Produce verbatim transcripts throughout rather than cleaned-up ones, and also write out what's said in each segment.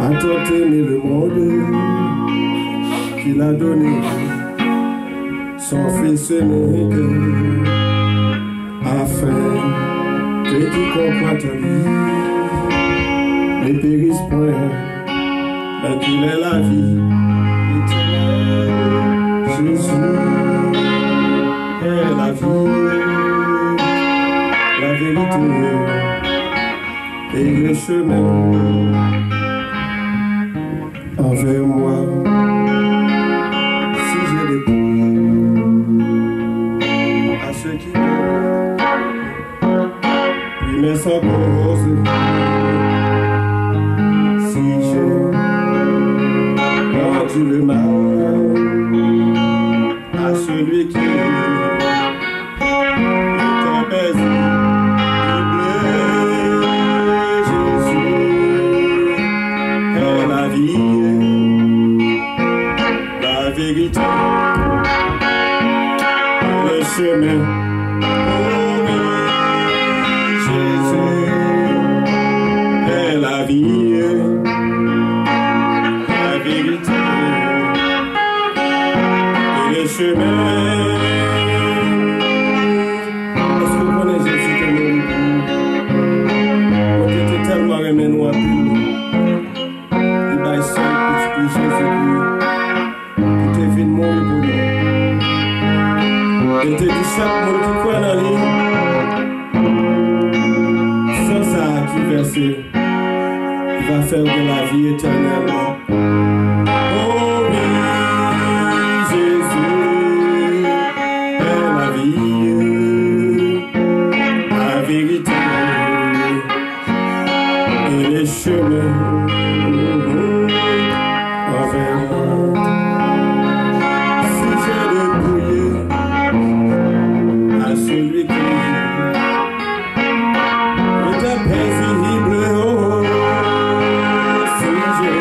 a tant aimé le monde qu'il a donné son Fils unique, afin que quiconque croit en lui ne périsse point, mais qu'il ait la vie éternelle. Jésus est la vie, la vérité et le chemin. Envers moi, si j'ai des prières à ceux qui meurent, lui mais sans cause, si j'ai rendu le mal à celui qui était paisible, Jésus est la vie, la vérité, le chemin. Oh oui, Jésus est la vie, la vérité et le chemin. Est-ce que vous connaissez Jésus tellement beau? On était tellement aimé nous à plus. Il va essayer de petit Jésus-Christ. Vin mourir pour nous. Il te dit chaque monde qui croit dans lui, sans ça qui verse, il va faire de la vie éternelle. Oh oui, Jésus est la vie, la vérité et les chemins envers moi. Celui qui était paisible, oh, si j'ai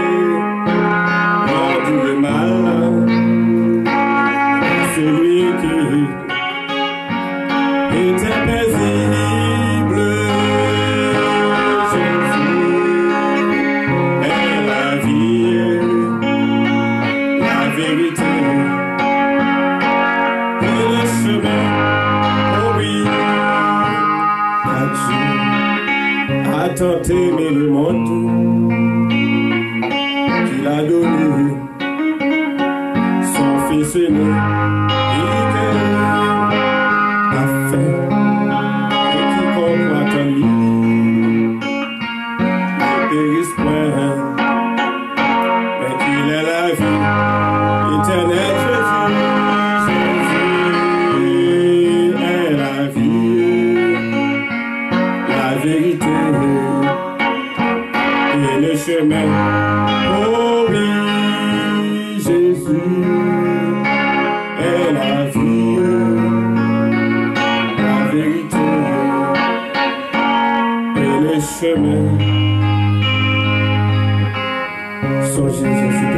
rendu le mal à celui qui était paisible, Jésus est la vie, la vérité et le chemin. A tant aimé le monde qu'il a donné son Fils unique, afin que quiconque croit en lui ne périsse point, mais qu'il ait la vie éternelle. Jésus est la vie, la vérité et le chemin. Oh oui, Jésus est la vie, la vérité et le chemin. Son Jésus